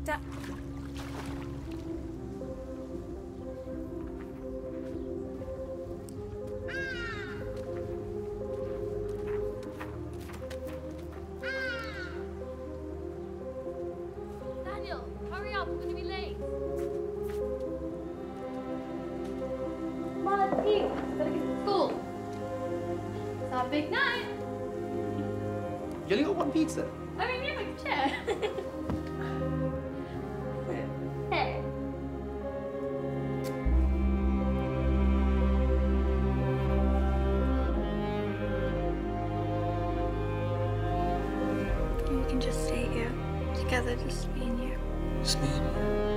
Daniel, hurry up, I'm gonna be late. Come on, let's eat. Gotta get to school. It's our big night. You only got one pizza? I mean, yeah, my chair. Hey. We can just stay here together, just me and you. Just me and you.